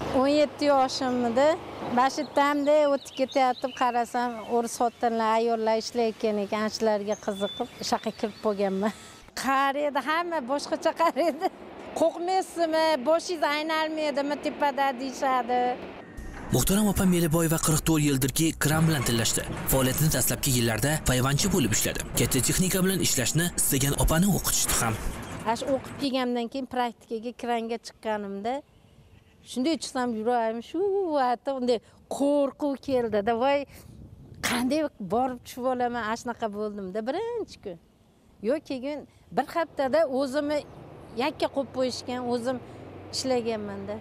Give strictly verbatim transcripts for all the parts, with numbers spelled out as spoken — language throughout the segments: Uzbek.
o'n yetti yoshimda Bashittamda o'tib ketayotib qarasam, o'ris xotinlar, ayollar ishlayotgan ekan, shularga qiziqib, shaqqa kirib bo'lganman. Qaraydi, hamma boshqacha qaraydi. Qo'rqmaysizmi? Boshingiz aynalmaydimi tepada deyshadi. Muhtaram opa Meliboyeva qirq to'rt yildirki kran bilan tillashdi. Faoliyatini dastlabki yillarda payvandchi bo'lib ishladi. Katta texnika bilan ishlashni istagan opani o'qitishdi ham. Ash o'qib kelgandan keyin praktikaga kranga chiqqanimda shunday chiqsam yuragim shu vaqtda unday qo'rquv keldi-da. Voy, qanday borib tushib olaman, ashnaqa bo'ldim-da birinchi kun. Yo'q, keyin bir haftada o'zimni yakka qo'yib qo'yishgan, o'zim ishlaganman-da.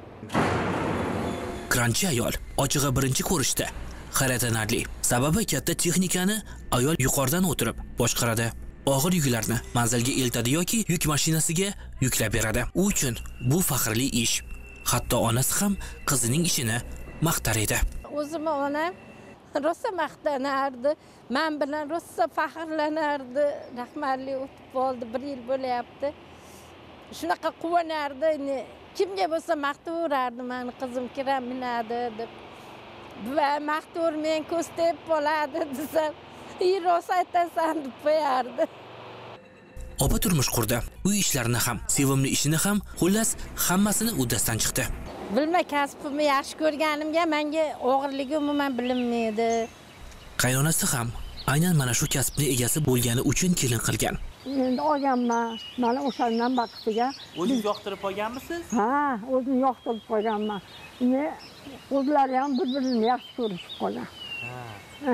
Kranchi ayol ochig'i birinchi ko'rishda hayratlanarli. Sababi katta texnikani ayol yuqoridan o'tirib boshqaradi. Og'ir yuklarni manzilga eltadi yoki yuk mashinasiga yuklab beradi. U uchun bu faxrli ish. Hatto onasi ham qizining ishini maqtar edi. O'zim onam rosa maqtanardi. Men bilan rosa faxrlanardi. Rahmatli o'tib qoldi, bir yil bo'layapti. Shunaqa quvonardi. Kimga bo'lsa maqtaverardi, meni qizim kiram minadi deb. Va maqtavur men ko'steb bo'ladi desam, "Ey, rosa aytasan" deb qo'yardi. Opa turmush qurdi. Uy ishlarini ham, sevimli ishini ham, xullas hammasini uddasidan chiqdi. Bilma, kasbimni yaxshi ko'rganimga menga og'irligi umuman bilinmaydi. Qaynonasi ham aynan mana shu kasbning egasi bo'lgani uchun kelin qilgan. Endi olganman. Mana o'shandan vaqtiga. O'zingiz yoqtirib olganmisiz? Ha, o'zim yoqtirib qo'yganman. Ne, o'zlari ham bir-birini yaxshi ko'rishib qolgan. Ha.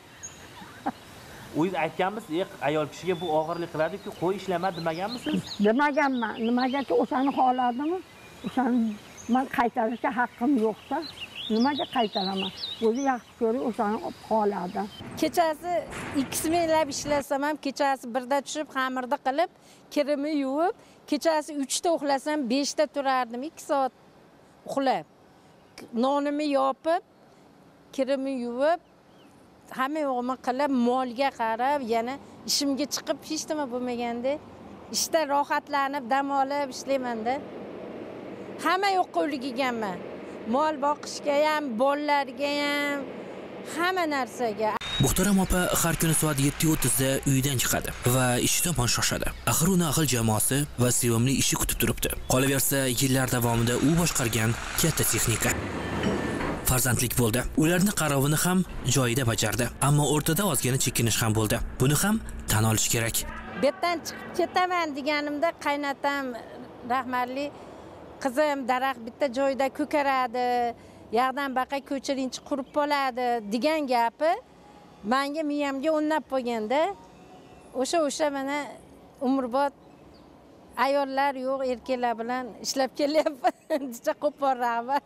O'zingiz aytganmisiz, "Ey, ayol kishiga bu og'irlik qiladi-ku, qo'y ishlama" demaganmisiz? Demaganman. Nimagacha o'shani xohladimi? O'shani men qaytarishga haqqim yo'qsa, nimaga qaytaraman? O'zi yaxshi ko'rib o'shani xohladi. Kechasi ikki smenlab ishlasam ham, kechasi birda tushib, xamirda qilib, kirimni yuvib, kechasi uchda uxlasam, beshda turardim, ikki soat uxlab. Nonimni yopib, kirimni yuvib, hamma yo'g'imni qilib, molga qarab, yana ishimga chiqib, hech nima bo'lmaganda, ishda rohatlanib, dam olib ishlayman-da. Hamma yo'qqa ulgurganman. Mol boqishga ham, bolalarga ham, hamma narsaga. Muhtaram opa har kuni soat yetti o'ttiz da uydan chiqadi va ishi tomon shoshadi. Axir uni ahil jamoasi va sevimli ishi kutib turibdi. Qolaversa, yillar davomida u boshqargan katta texnika. Farzandlik bo'ldi. Ularni qarovini ham joyida bajardi. Ammo o'rtada ozgina chekinish ham bo'ldi. Buni ham tan olish kerak. Betdan chiqib ketaman deganimda qaynatam rahmatli qizim daraxt bitta joyda ko'karadi, yog'dan baqa ko'chirinchi qurib qoladi degan gapi menga miyamga o'rnab qolganda, o'sha o'sha mana umrbod ayollar yo'q, erkaklar bilan ishlab kelyapman. Dicha qo'porraman.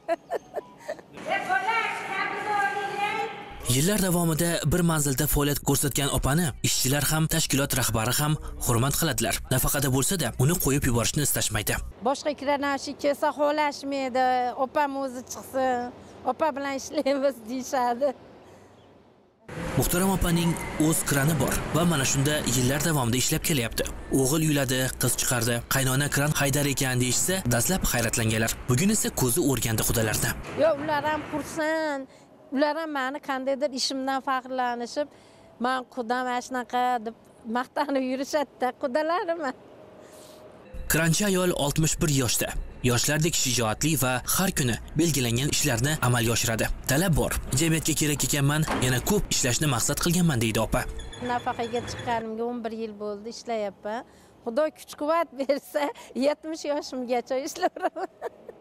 Yillar davomida bir manzilda faoliyat ko'rsatgan opani ishchilar ham, tashkilot rahbari ham hurmat qiladilar. Nafaqada bo'lsa-da, uni qo'yib yuborishni istashmaydi. Boshqa kiranashi kelsa xohlashmaydi, opam o'zi chiqsin, opa bilan ishlaymiz deyshadi. Muhtaram opaning o'z krani bor va mana shunda yillar davomida ishlab kelyapti. O'g'il uyladi, qiz chiqardi, qaynona kran haydar ekan deyishsa, dastlab hayratlanganlar. Bugun esa ko'zi o'rgandi xudolarni. Yo'q, ular ham qursin. Ular ham meni qandaydir ishimdan faxrlanishib, men qudam ashnaqa deb maqtanib yurishadi-da, qudalarim. Kranchi ayol oltmish bir yoshda. Yoshlardek shijoatli va har kuni belgilangan ishlarni amalga oshiradi. Talab bor. Jamiyatga kerak ekanman, yana ko'p ishlashni maqsad qilganman deydi opa. Nafaqaga chiqqanimga o'n bir yil bo'ldi, ishlayapman. Xudo kuch-quvvat bersa, yetmish yoshimgacha ishlayveraman.